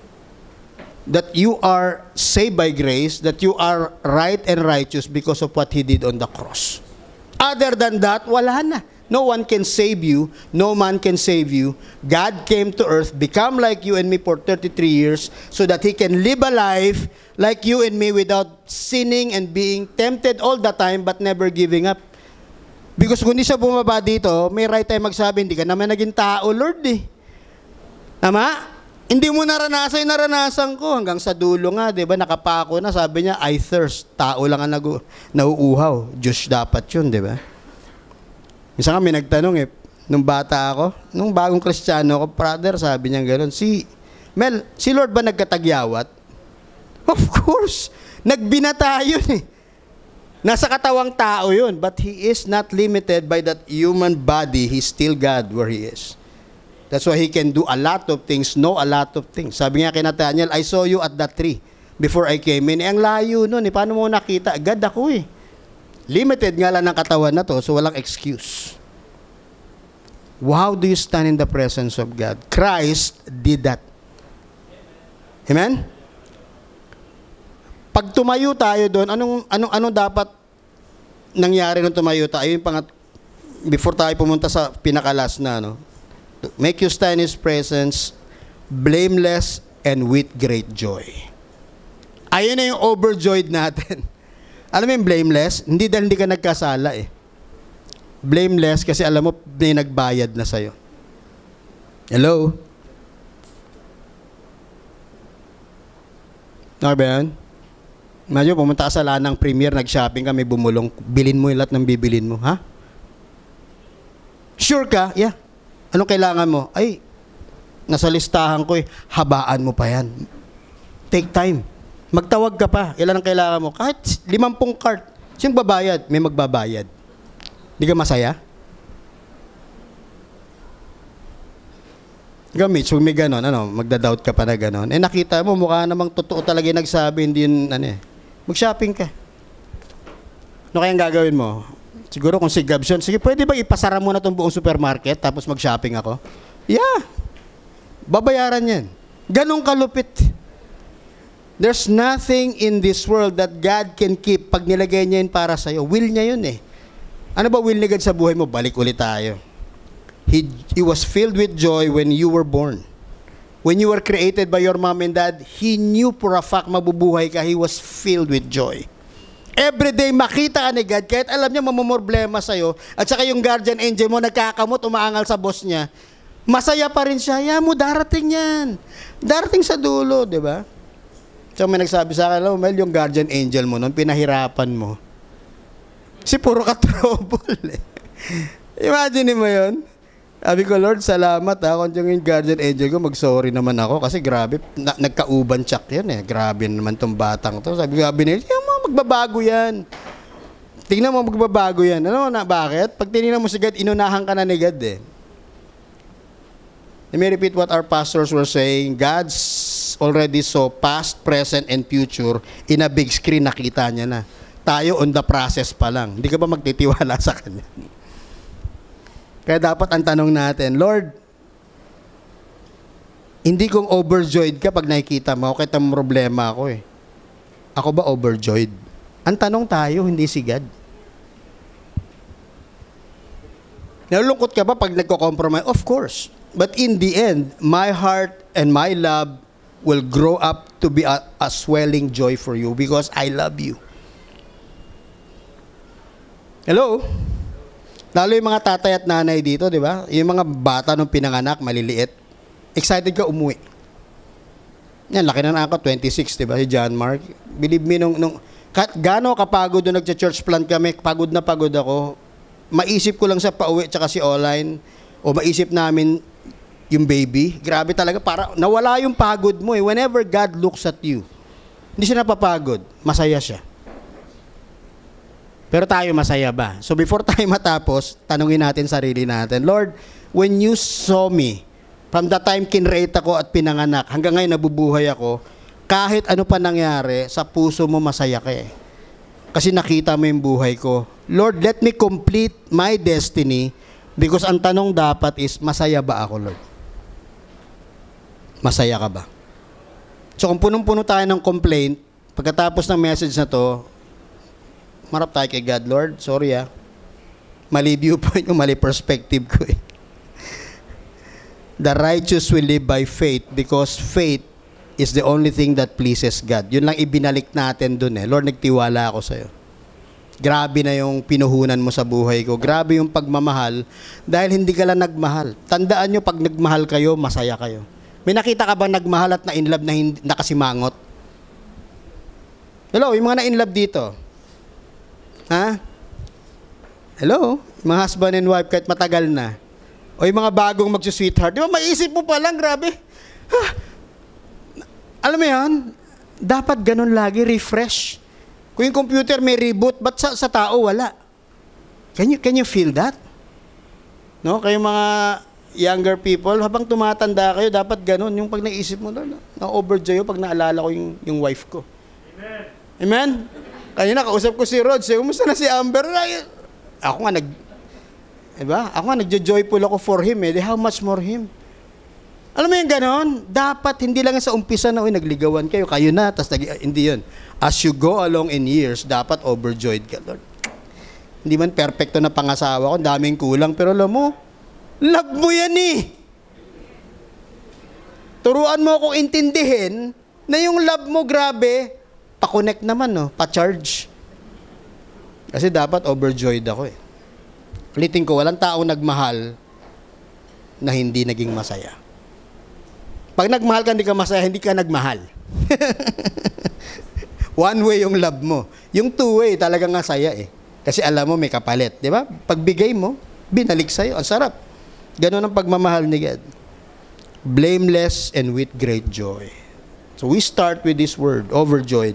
that you are saved by grace, that you are right and righteous because of what He did on the cross. Other than that, wala na. No one can save you. No man can save you. God came to earth, become like you and me for 33 years so that He can live a life like you and me without sinning and being tempted all the time but never giving up. Because kung hindi siya bumaba dito, may right tayo magsabi, hindi ka naman naging tao, Lord eh. Tama? Hindi mo naranasan ko hanggang sa dulo nga, di ba? Nakapako na, sabi niya, I thirst. Tao lang ang nauuhaw. Diyos dapat yun, di ba? Minsan kami nagtanong eh, nung bata ako, nung bagong Kristiyano ako, brother, sabi niya gano'n, Mel, si Lord ba nagkatagyawat? Of course. Nagbinata yun eh. Nasa katawang tao yun, but He is not limited by that human body. He's still God where He is. That's why He can do a lot of things, know a lot of things. Sabi nga kay Nathaniel, I saw you at that tree before I came in. Ang layo nun, paano mo nakita? God ako eh. Limited nga lang ng katawan na to, so walang excuse. How do you stand in the presence of God? Christ did that. Amen? Pag tumayo tayo doon, anong dapat nangyari nung tumayo tayo? Yung before tayo pumunta sa pinakalas na, make you stand in His presence, blameless and with great joy. Ayun na yung overjoyed natin. Alam mo yung blameless? Hindi dahil hindi ka nagkasala eh. Blameless kasi alam mo, may nagbayad na sa'yo. Hello? Okay ba yan? Medyo pumunta ka sa lanang premier, nag-shopping ka, may bumulong, bilin mo yung lahat ng bibilin mo, ha? Sure ka? Yeah. Anong kailangan mo? Ay, nasa listahan ko eh, habaan mo pa yan. Take time. Magtawag ka pa. Ilan ang kailangan mo? Kahit 50 cart. Siyang babayad? May magbabayad. Di ka masaya? Gamit, so may ganon, magda-doubt ka pa na ganon. Nakita mo, mukha namang totoo talaga yung nagsabi, hindi yun, mag-shopping ka. Ano kayang gagawin mo? Siguro kung si Gabson, sige, pwede ba ipasara mo na itong buong supermarket tapos mag-shopping ako? Yeah. Babayaran yan. Ganong kalupit. There's nothing in this world that God can keep pag nilagay niya yun para sa'yo. Will niya yun eh. Ano ba will ni God sa buhay mo? Balik ulit tayo. He was filled with joy when you were born. When you were created by your mom and dad, He knew for a fact mabubuhay ka. He was filled with joy. Every day makita ka ni God, kahit alam niya mamumroblema sa'yo, at saka yung guardian angel mo nagkakamot, umaangal sa boss niya, masaya pa rin siya. Ya mo, darating yan. Darating sa dulo, di ba? So may nagsabi sa akin, Mel, yung guardian angel mo noon, pinahirapan mo. Si puro ka trouble eh. Imagine mo yun. Sabi ko, Lord, salamat ha. Kung yung guardian angel ko, mag-sorry naman ako. Kasi grabe, nagkauban tsak yan eh. Grabe naman tong batang to. Sabi ko, magbabago yan. Tingnan mo, magbabago yan. Ano na, bakit? Pag tinignan mo si God, inunahan ka na ni God eh. Let me repeat what our pastors were saying. God's already saw past, present, and future in a big screen. Nakita niya na. Tayo on the process pa lang. Hindi ka ba magtitiwala sa Kanya? Kaya dapat ang tanong natin, Lord, hindi kong overjoyed ka pag nakikita mo, kahit ang problema ako eh. Ako ba overjoyed? Ang tanong tayo, hindi si God. Nalulungkot ka ba pag nagko-compromise? Of course. But in the end, my heart and my love will grow up to be a swelling joy for you because I love you. Hello? Lalo yung mga tatay at nanay dito, di ba? Yung mga bata nung pinanganak, maliliit. Excited ka umuwi. Yan, laki na ako, 26, di ba? Si John Mark. Believe me, gano'n kapagod nung nagcha-church plant kami, pagod na pagod ako. Maisip ko lang sa pauwi, tsaka si online, o maisip namin yung baby. Grabe talaga, para nawala yung pagod mo eh. Whenever God looks at you, hindi siya napapagod, masaya siya. Pero tayo masaya ba? So before tayo matapos, tanungin natin sarili natin, Lord, when you saw me, from the time kinreate ako at pinanganak, hanggang ngayon nabubuhay ako, kahit ano pa nangyari, sa puso mo masaya ka eh. Kasi nakita mo yung buhay ko. Lord, let me complete my destiny because ang tanong dapat is, masaya ba ako, Lord? Masaya ka ba? So kung punong-puno tayo ng complaint, pagkatapos ng message na to, marap tayo kay God, Lord, sorry mali viewpoint yung mali perspective ko eh. The righteous will live by faith because faith is the only thing that pleases God. Yun lang ibinalik natin dun eh. Lord, nagtiwala ako sa'yo. Grabe na yung pinuhunan mo sa buhay ko. Grabe yung pagmamahal dahil hindi ka lang nagmahal. Tandaan nyo, pag nagmahal kayo, masaya kayo. May nakita ka bang nagmahal at na-inlove na nakasimangot? Hello, yung mga na-inlove dito. Ha? Hello? Yung mga husband and wife kahit matagal na. O yung mga bagong magsusweetheart. Di ba, maisip mo pa lang, grabe. Alam mo yan, dapat ganun lagi, refresh. Kung yung computer may reboot, ba't sa tao wala? Can you feel that? No? Kayo mga younger people, habang tumatanda kayo, dapat ganun. Yung pag naisip mo, na-overjoy pag naalala ko yung wife ko. Amen? Amen? Kanina, kausap ko si Rod. Sabi, kumusta na si Amber? Ako nga diba? Ako nga nagjo-joyful ako for him eh. How much more him? Alam mo yung ganon? Dapat hindi lang sa umpisa na, nagligawan kayo na, tas hindi yun. As you go along in years, dapat overjoyed ka, Lord. Hindi man perfecto na pangasawa ko, daming kulang, pero alam mo, love mo yan eh. Turuan mo akong intindihin na yung love mo, grabe, pa-connect naman, no? Pa-charge. Kasi dapat overjoyed ako eh. Ulitin ko, walang taong nagmahal na hindi naging masaya. Pag nagmahal ka, hindi ka masaya, hindi ka nagmahal. One way yung love mo. Yung two way, talagang masaya eh. Kasi alam mo, may kapalit. Di ba? Pagbigay mo, binalik sa'yo. Ang sarap. Ganun ang pagmamahal ni God. Blameless and with great joy. So we start with this word, overjoyed.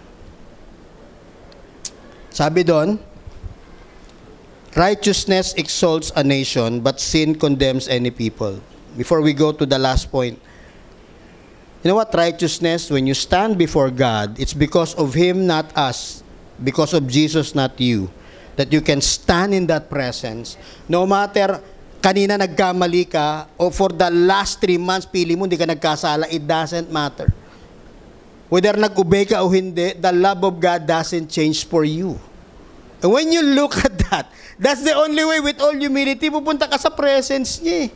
Sabi doon, righteousness exalts a nation, but sin condemns any people. Before we go to the last point, you know what righteousness, when you stand before God, it's because of Him, not us. Because of Jesus, not you. That you can stand in that presence. No matter, kanina nagkamali ka, or for the last 3 months, pili mo, hindi ka nagkasala, it doesn't matter. Whether nag-obey ka o hindi, the love of God doesn't change for you. And when you look at that, that's the only way, with all humility, pupunta ka sa presence niya.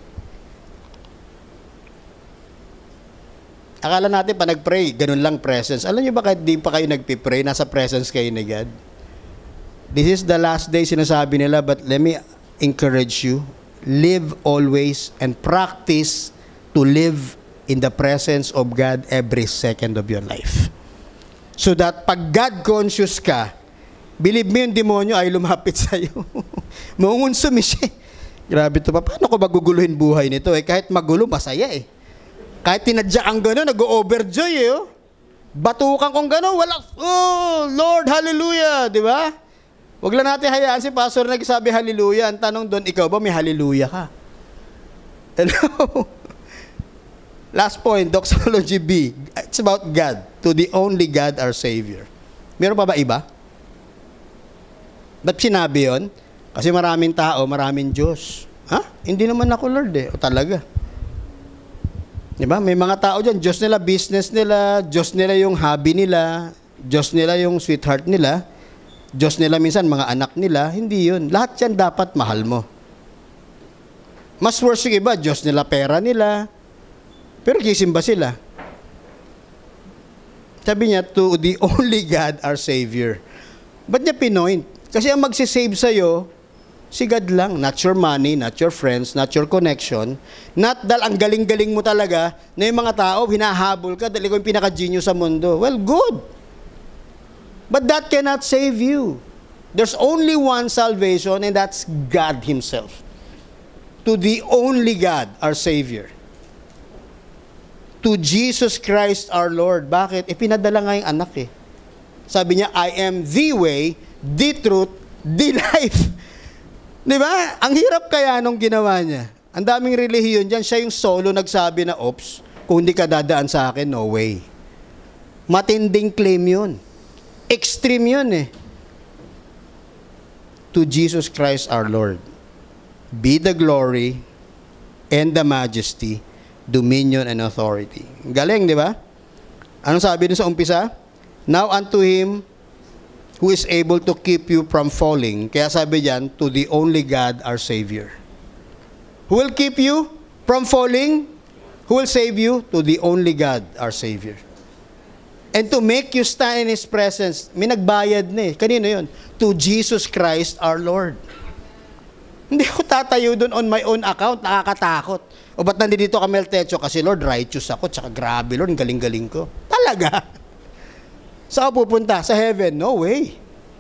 Akala natin pa nag-pray, ganun lang presence. Alam niyo ba kahit di pa kayo nagpipray, nasa presence kayo ni God? This is the last day, sinasabi nila, but let me encourage you, live always and practice to live in the presence of God every second of your life. So that pag God-conscious ka, believe me, yung demonyo ay lumapit sa'yo. Mangungonsumi siya. Grabe to pa. Paano ko maguguluhin buhay nito? Kahit magulo, masaya eh. Kahit tinadya kang gano'n, nag-overjoy eh. Batukan kong gano'n, wala. Oh, Lord, hallelujah. Di ba? Huwag lang natin hayaan si pastor nagsabi hallelujah. Ang tanong doon, ikaw ba may hallelujah ka? Hello? Last point, doxology B. It's about God. To the only God, our Savior. Meron pa ba iba? Ba't sinabi yun? Kasi maraming tao, maraming Diyos. Ha? Hindi naman ako Lord eh. O talaga. Diba? May mga tao dyan, Diyos nila, business nila, Diyos nila yung hobby nila, Diyos nila yung sweetheart nila, Diyos nila minsan mga anak nila. Hindi yun. Lahat yan dapat mahal mo. Mas worse yung iba, Diyos nila pera nila, pero kisimba sila. Sabi niya, to the only God, our Savior. Ba't niya pinoint? Kasi ang magsisave sa'yo, si God lang. Not your money, not your friends, not your connection. Not dahil ang galing-galing mo talaga na yung mga tao, hinahabol ka dahil ikaw yung pinaka-genius sa mundo. Well, good. But that cannot save you. There's only one salvation and that's God Himself. To the only God, our Savior. To Jesus Christ, our Lord. Bakit? Pinadala nga yung anak eh. Sabi niya, I am the way, the truth, the life. Di ba? Ang hirap kaya nung ginawa niya. Ang daming relihiyon dyan. Siya yung solo nagsabi na, oops, kung hindi ka dadaan sa akin, no way. Matinding claim yun. Extreme yun eh. To Jesus Christ our Lord, be the glory and the majesty, dominion and authority. Galing, di ba? Anong sabi dun sa umpisa? Now unto Him who is able to keep you from falling. Kaya sabi diyan, to the only God our Savior. Who will keep you from falling? Who will save you? To the only God our Savior. And to make you stand in His presence, may nagbayad na eh. Kanino yun? To Jesus Christ our Lord. Hindi ako tatayo doon on my own account, nakakatakot. O ba't nandito ka, Mel Techo? Kasi Lord, righteous ako, tsaka grabe Lord, galing-galing ko. Talaga? Saan ka pupunta? Sa heaven? No way.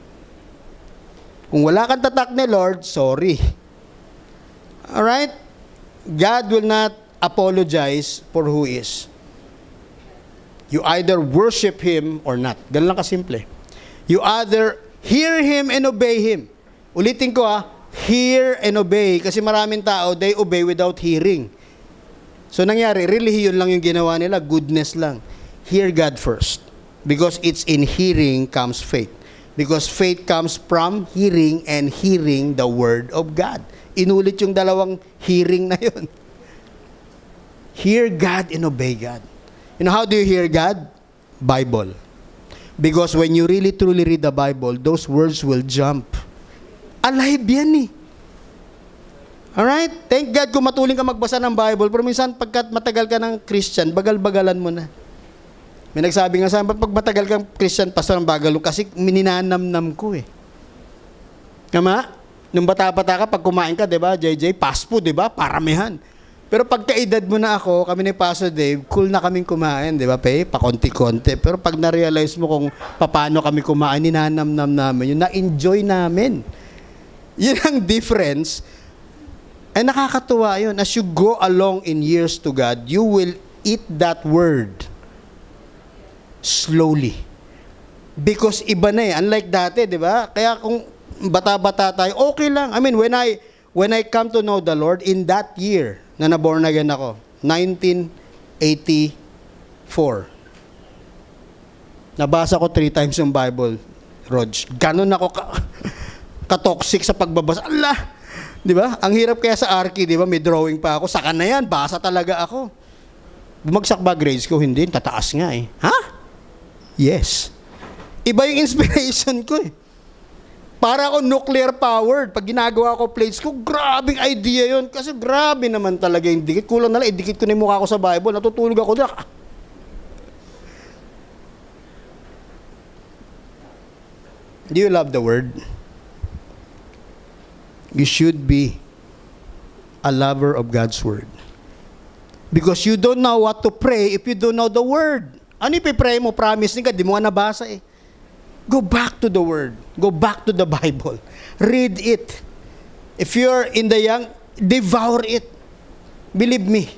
Kung wala kang tatak ni Lord, sorry. Alright? God will not apologize for who He is. You either worship Him or not. Ganun lang kasimple. You either hear Him and obey Him. Ulitin ko hear and obey. Kasi maraming tao, they obey without hearing. So nangyari, relihiyon lang yung ginawa nila, goodness lang. Hear God first. Because it's in hearing comes faith. Because faith comes from hearing and hearing the Word of God. Inulit yung dalawang hearing na yun. Hear God and obey God. You know, how do you hear God? Bible. Because when you really truly read the Bible, those words will jump. Alive yan eh. Alright? Thank God kung matuling ka magbasa ng Bible, pero minsan pagkat matagal ka ng Christian, bagal-bagalan mo na. May nagsabi nga sa akin, pag matagal kang Christian, pastor, ang bagal mo, kasi mininanamnam ko eh. Kama? Nung bata-bata ka, pag kumain ka, di ba, JJ, fast food, di ba, paramihan. Pero pagka-edad mo na ako, kami ni Pastor Dave, cool na kaming kumain, di ba, pa konti-konti. Pero pag na-realize mo kung paano kami kumain, ninanamnam namin, yun, na-enjoy namin. Yun ang difference. Ay nakakatuwa yun. As you go along in years to God, you will eat that word slowly. Because iba na eh. Unlike dati, di ba? Kaya kung bata-bata tayo, okay lang. I mean, when I come to know the Lord, in that year, na naborn again ako, 1984. Nabasa ko 3 times yung Bible, Rog. Ganon ako ka-toxic sa pagbabasa. Allah! Di ba? Ang hirap kaya sa Arky, di ba? May drawing pa ako. Saka na yan, basa talaga ako. Bumagsak ba grades ko? Hindi, tataas nga eh. Ha? Yes. Iba yung inspiration ko eh. Para ako nuclear powered. Pag ginagawa ko plates ko, grabing idea yun. Kasi grabe naman talaga yung dikit. Kulang na lang, idikit ko na yung mukha ko sa Bible. Natutulog ako doon. Do you love the Word? You should be a lover of God's Word. Because you don't know what to pray if you don't know the Word. Ano ipipray mo? Promise ka, di mo nga nabasa eh. Go back to the Word. Go back to the Bible. Read it. If you're in the young, devour it. Believe me.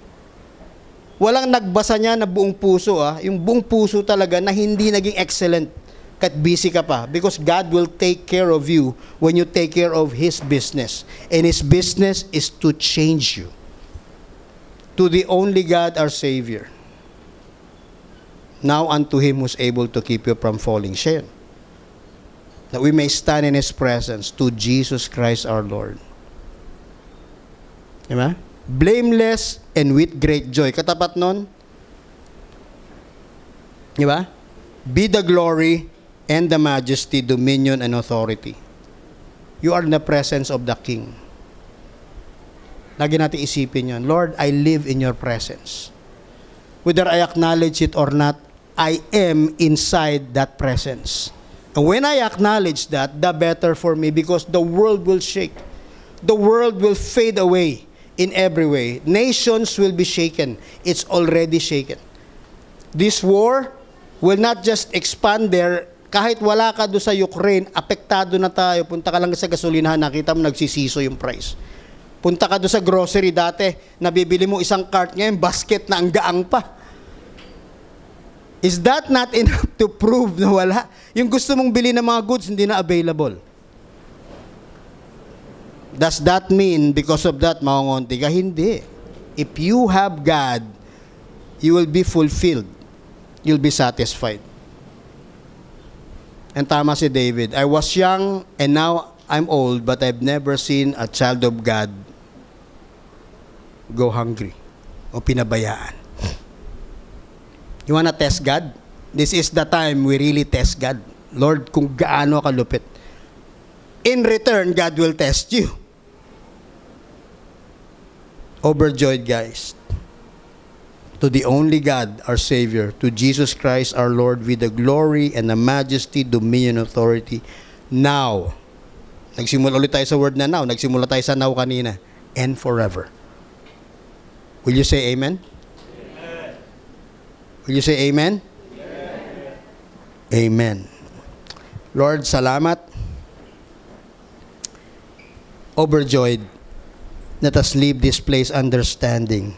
Walang nagbasa niya na buong puso. Yung buong puso talaga na hindi naging excellent. kahit busy ka pa. Because God will take care of you when you take care of His business. And His business is to change you to the only God, our Savior. Now unto Him who's able to keep you from falling. Siya yun. That we may stand in His presence, to Jesus Christ our Lord. Diba? Blameless and with great joy. Katapat nun, diba? Be the glory and the majesty, dominion, and authority. You are in the presence of the King. Lagi natin isipin yun. Lord, I live in your presence. Whether I acknowledge it or not, I am inside that presence. And when I acknowledge that, the better for me, because the world will shake. The world will fade away in every way. Nations will be shaken. It's already shaken. This war will not just expand there. Kahit wala ka doon sa Ukraine, apektado na tayo. Punta ka lang sa gasolinahan, nakita mo nagsisiso yung price. Punta ka doon sa grocery dati, nabibili mo isang cart, ngayon basket na ang gaang pa. Is that not enough to prove na wala? Yung gusto mong bili ng mga goods, hindi na available. Does that mean because of that, maungonti ka? Hindi. If you have God, you will be fulfilled. You'll be satisfied. And tama si David, I was young and now I'm old, but I've never seen a child of God go hungry o pinabayaan. You wanna test God? This is the time we really test God. Lord, kung gaano ka lupit. In return, God will test you. Overjoyed, guys. To the only God, our Savior, to Jesus Christ, our Lord, with the glory and the majesty, dominion, authority, now. Nagsimula ulit tayo sa word na now. Nagsimula tayo sa now kanina. And forever. Will you say amen? Amen. Will you say amen? Amen. Amen. Lord, salamat. Overjoyed. Let us leave this place understanding.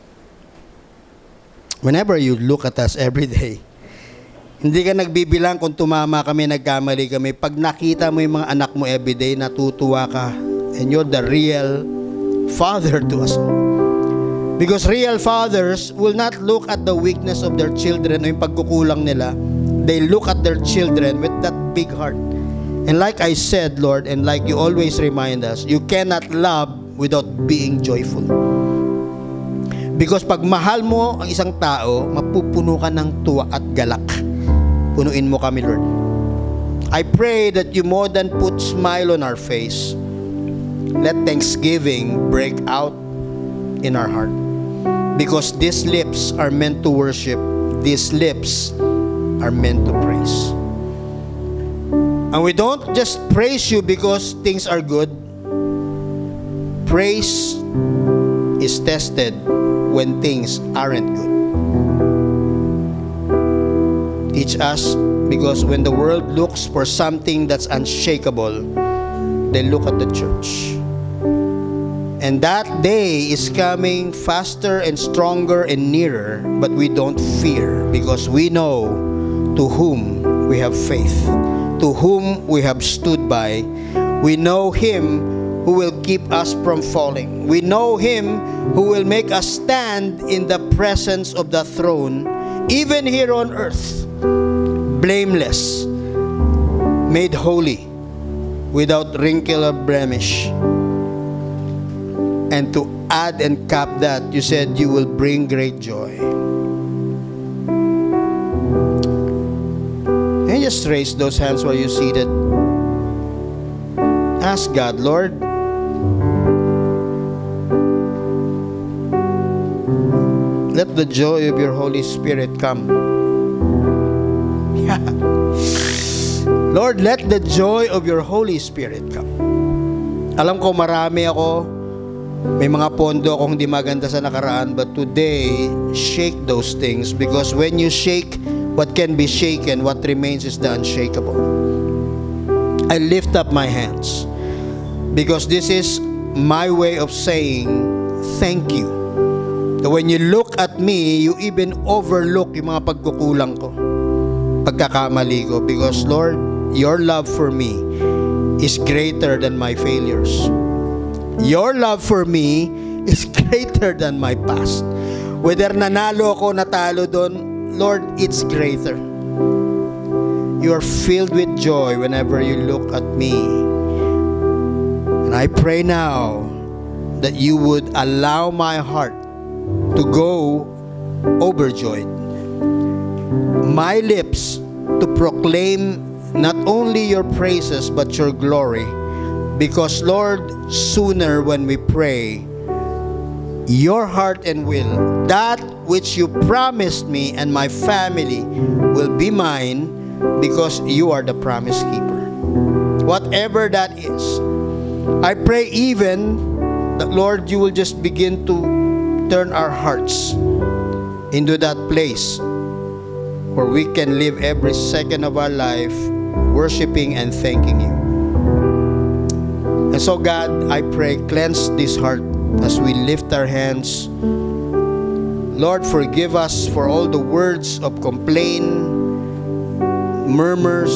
Whenever you look at us every day, hindi ka nagbibilang kung tumama kami, nagkamali kami. Pag nakita mo yung mga anak mo every day, natutuwa ka. And you're the real father to us all. Because real fathers will not look at the weakness of their children o yung pagkukulang nila. They look at their children with that big heart. And like I said, Lord, and like you always remind us, you cannot love without being joyful. Because pag mahal mo ang isang tao, mapupuno ka ng tuwa at galak. Punuin mo kami, Lord. I pray that you more than put smile on our face, let thanksgiving break out in our heart. Because these lips are meant to worship. These lips are meant to praise. And we don't just praise you because things are good. Praise is tested when things aren't good. Teach us, because when the world looks for something that's unshakable, they look at the church. And that day is coming faster and stronger and nearer, but we don't fear because we know to whom we have faith, to whom we have stood by. We know Him who will keep us from falling. We know Him who will make us stand in the presence of the throne, even here on earth, blameless, made holy, without wrinkle or blemish. And to add and cap that, you said you will bring great joy. Can you just raise those hands while you're seated? Ask God, Lord, let the joy of your Holy Spirit come. Yeah. Lord, let the joy of your Holy Spirit come. Alam ko marami ako, may mga pondo akong hindi maganda sa nakaraan, but today, shake those things, because when you shake what can be shaken, what remains is the unshakable. I lift up my hands, because this is my way of saying thank you. That when you look at me, you even overlook yung mga pagkukulang ko. pagkakamali ko. Because Lord, your love for me is greater than my failures. Your love for me is greater than my past. Whether nanalo ako, natalo doon, Lord, it's greater. You are filled with joy whenever you look at me. And I pray now that you would allow my heart to go overjoyed. My lips to proclaim not only your praises but your glory. Because Lord, sooner when we pray, your heart and will, that which you promised me and my family will be mine, because you are the promise keeper. Whatever that is, I pray even that, Lord, you will just begin to turn our hearts into that place where we can live every second of our life worshiping and thanking you. And so, God, I pray, cleanse this heart as we lift our hands. Lord, forgive us for all the words of complaint, murmurs,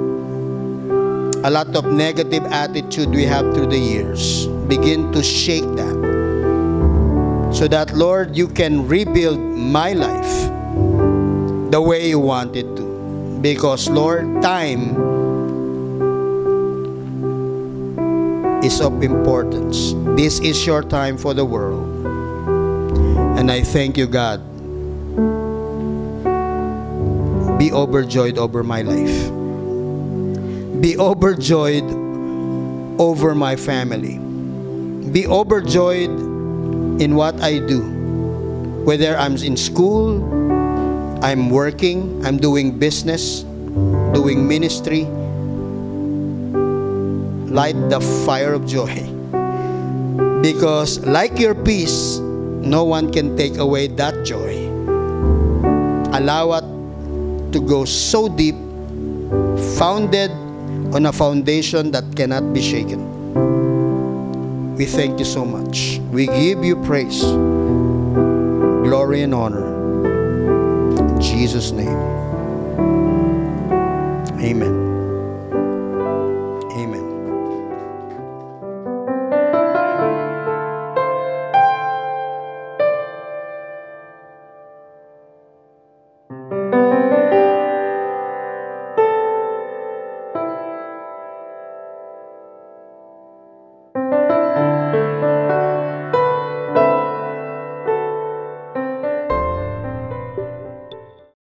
a lot of negative attitude we have through the years. Begin to shake that, so that, Lord, you can rebuild my life the way you want it to. Because, Lord, time is of importance. This is your time for the world. And I thank you, God. Be overjoyed over my life. Be overjoyed over my family. Be overjoyed in what I do. Whether I'm in school, I'm working, I'm doing business, doing ministry. Light the fire of joy. Because like your peace, no one can take away that joy. Allow it to go so deep, founded on a foundation that cannot be shaken. We thank you so much. We give you praise, glory, and honor. In Jesus' name, amen.